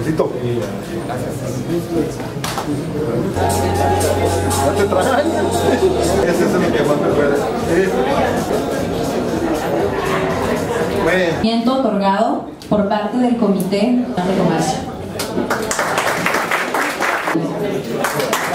Tito. ¿Ya te traen? Ese es lo que más me puede. Bueno. Otorgado por parte del Comité de Comercio.